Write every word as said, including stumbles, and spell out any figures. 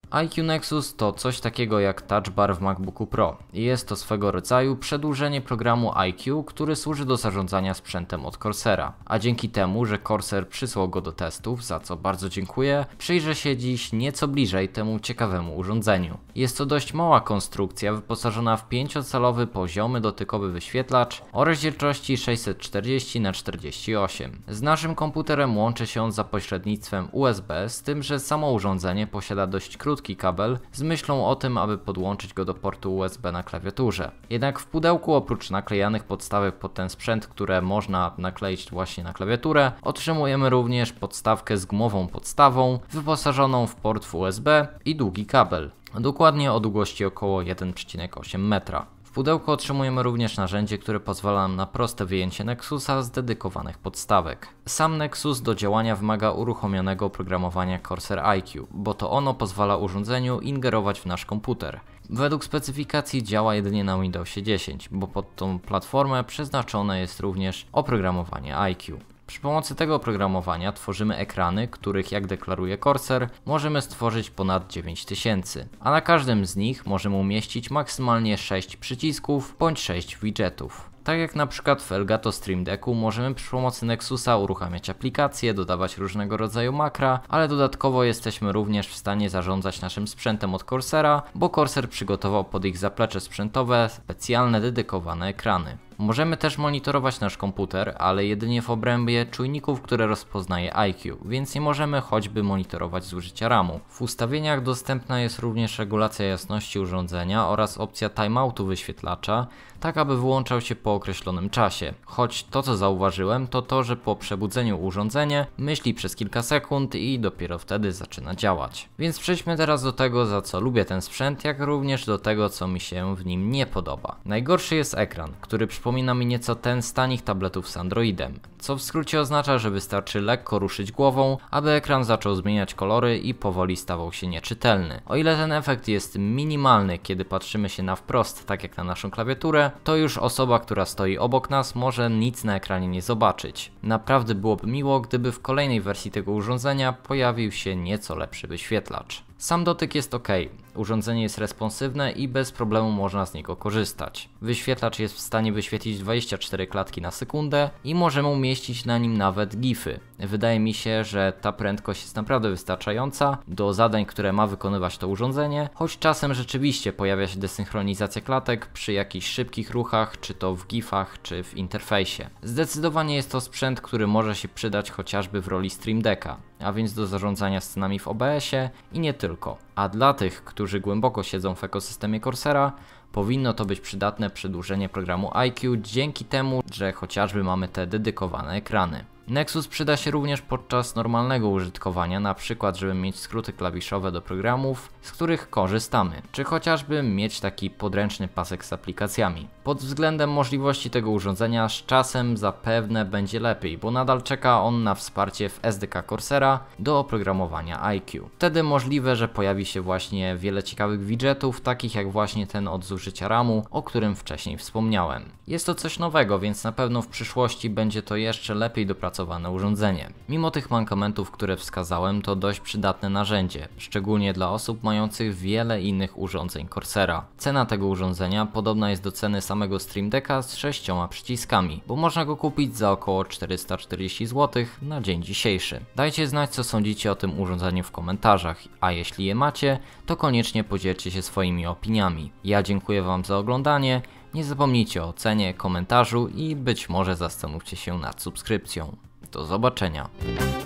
I Q Nexus to coś takiego jak Touch Bar w MacBooku Pro i jest to swego rodzaju przedłużenie programu I Q, który służy do zarządzania sprzętem od Corsera. A dzięki temu, że Corsair przysłał go do testów, za co bardzo dziękuję, przyjrzę się dziś nieco bliżej temu ciekawemu urządzeniu. Jest to dość mała konstrukcja wyposażona w pięciocalowy poziomy dotykowy wyświetlacz o rozdzielczości sześćset czterdzieści na czterdzieści osiem. Z naszym komputerem łączy się on za pośrednictwem U S B, z tym, że samo urządzenie posiada dość krótki kabel z myślą o tym, aby podłączyć go do portu U S B na klawiaturze. Jednak w pudełku oprócz naklejanych podstawek pod ten sprzęt, które można nakleić właśnie na klawiaturę, otrzymujemy również podstawkę z gumową podstawą wyposażoną w port w U S B i długi kabel, dokładnie o długości około jeden przecinek osiem metra. W pudełku otrzymujemy również narzędzie, które pozwala nam na proste wyjęcie Nexusa z dedykowanych podstawek. Sam Nexus do działania wymaga uruchomionego oprogramowania Corsair I Q, bo to ono pozwala urządzeniu ingerować w nasz komputer. Według specyfikacji działa jedynie na Windowsie dziesięć, bo pod tą platformę przeznaczone jest również oprogramowanie I Q. Przy pomocy tego oprogramowania tworzymy ekrany, których, jak deklaruje Corsair, możemy stworzyć ponad dziewięć tysięcy, a na każdym z nich możemy umieścić maksymalnie sześć przycisków bądź sześć widgetów. Tak jak na przykład w Elgato Stream Decku możemy przy pomocy Nexusa uruchamiać aplikacje, dodawać różnego rodzaju makra, ale dodatkowo jesteśmy również w stanie zarządzać naszym sprzętem od Corsaira, bo Corsair przygotował pod ich zaplecze sprzętowe specjalne dedykowane ekrany. Możemy też monitorować nasz komputer, ale jedynie w obrębie czujników, które rozpoznaje I Q, więc nie możemy choćby monitorować zużycia ramu. W ustawieniach dostępna jest również regulacja jasności urządzenia oraz opcja timeoutu wyświetlacza, tak aby wyłączał się po określonym czasie. Choć to, co zauważyłem, to to, że po przebudzeniu urządzenie myśli przez kilka sekund i dopiero wtedy zaczyna działać. Więc przejdźmy teraz do tego, za co lubię ten sprzęt, jak również do tego, co mi się w nim nie podoba. Najgorszy jest ekran, który przypomina mi nieco ten z tanich tabletów z Androidem, co w skrócie oznacza, że wystarczy lekko ruszyć głową, aby ekran zaczął zmieniać kolory i powoli stawał się nieczytelny. O ile ten efekt jest minimalny, kiedy patrzymy się na wprost, tak jak na naszą klawiaturę, to już osoba, która stoi obok nas, może nic na ekranie nie zobaczyć. Naprawdę byłoby miło, gdyby w kolejnej wersji tego urządzenia pojawił się nieco lepszy wyświetlacz. Sam dotyk jest ok, urządzenie jest responsywne i bez problemu można z niego korzystać. Wyświetlacz jest w stanie wyświetlić dwadzieścia cztery klatki na sekundę i możemy umieścić na nim nawet gify. Wydaje mi się, że ta prędkość jest naprawdę wystarczająca do zadań, które ma wykonywać to urządzenie, choć czasem rzeczywiście pojawia się desynchronizacja klatek przy jakichś szybkich ruchach, czy to w gifach, czy w interfejsie. Zdecydowanie jest to sprzęt, który może się przydać chociażby w roli Stream Decka, a więc do zarządzania scenami w O B S-ie i nie tylko. A dla tych, którzy głęboko siedzą w ekosystemie Corsaira, powinno to być przydatne przedłużenie programu I Q dzięki temu, że chociażby mamy te dedykowane ekrany. Nexus przyda się również podczas normalnego użytkowania, na przykład żeby mieć skróty klawiszowe do programów, z których korzystamy, czy chociażby mieć taki podręczny pasek z aplikacjami. Pod względem możliwości tego urządzenia z czasem zapewne będzie lepiej, bo nadal czeka on na wsparcie w S D K Corsaira do oprogramowania I Q. Wtedy możliwe, że pojawi się właśnie wiele ciekawych widgetów, takich jak właśnie ten od zużycia ramu, o którym wcześniej wspomniałem. Jest to coś nowego, więc na pewno w przyszłości będzie to jeszcze lepiej dopracowane urządzenie. Mimo tych mankamentów, które wskazałem, to dość przydatne narzędzie, szczególnie dla osób mających wiele innych urządzeń Corsaira. Cena tego urządzenia podobna jest do ceny samego Stream Decka z sześcioma przyciskami, bo można go kupić za około czterysta czterdzieści złotych na dzień dzisiejszy. Dajcie znać, co sądzicie o tym urządzeniu w komentarzach, a jeśli je macie, to koniecznie podzielcie się swoimi opiniami. Ja dziękuję Wam za oglądanie. Nie zapomnijcie o ocenie, komentarzu i być może zastanówcie się nad subskrypcją. Do zobaczenia.